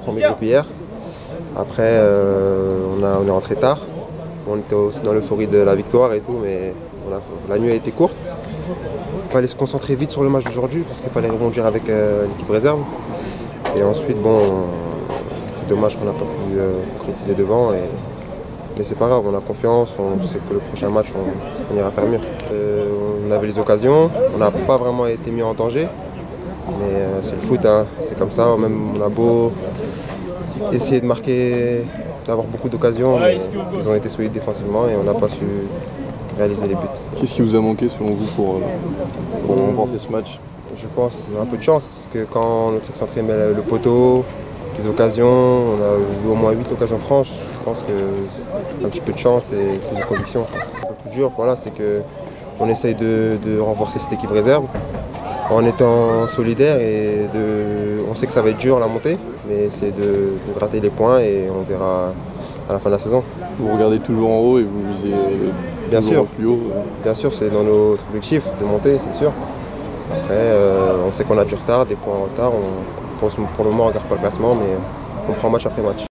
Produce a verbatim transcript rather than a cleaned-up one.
premier groupe hier. Après, euh, on, a, on est rentré tard. On était aussi dans l'euphorie de la victoire et tout, mais on a, la nuit a été courte. Il fallait se concentrer vite sur le match d'aujourd'hui parce qu'il fallait rebondir avec euh, l'équipe réserve. Et ensuite, bon, c'est dommage qu'on n'a pas pu euh, concrétiser devant. Et, mais c'est pas grave, on a confiance, on sait que le prochain match, on, on ira faire mieux. Euh, on avait les occasions, on n'a pas vraiment été mis en danger. Mais euh, c'est le foot, hein. C'est comme ça. Même on a beau essayer de marquer, d'avoir beaucoup d'occasions, mais ils ont été solides défensivement et on n'a pas su réaliser les buts. Qu'est-ce qui vous a manqué selon vous pour, pour remporter ce match? Je pense un peu de chance, parce que quand notre excentré met le poteau, les occasions, on a eu au moins huit occasions franches. Je pense que un petit peu de chance et plus de conviction. Un peu plus dur, voilà, c'est qu'on essaye de, de renforcer cette équipe réserve en étant solidaire et de, on sait que ça va être dur la montée, mais c'est de, de gratter les points et on verra à la fin de la saison. Vous regardez toujours en haut et vous visez bien sûr, plus haut. Bien sûr, c'est dans notre objectif de monter, c'est sûr. Après, euh, on sait qu'on a du retard, des points en retard. On, pour, pour le moment, on ne regarde pas le classement, mais on prend match après match.